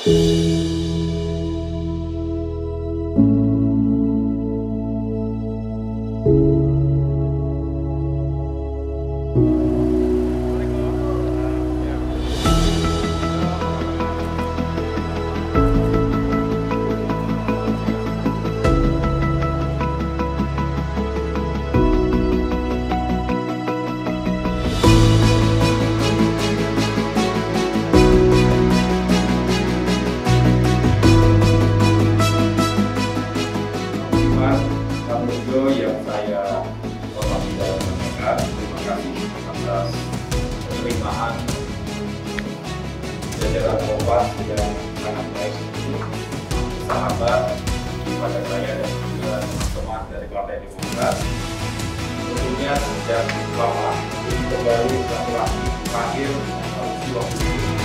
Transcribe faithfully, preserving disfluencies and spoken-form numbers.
Yang saya hormati dan sampaikan, terima kasih atas penerimaan jajaran Kompas yang sangat baik ini, sahabat kepada saya dan juga teman dari Partai Demokrat. Tentunya sejak lama ini kembali silaturahmi terakhir usia waktu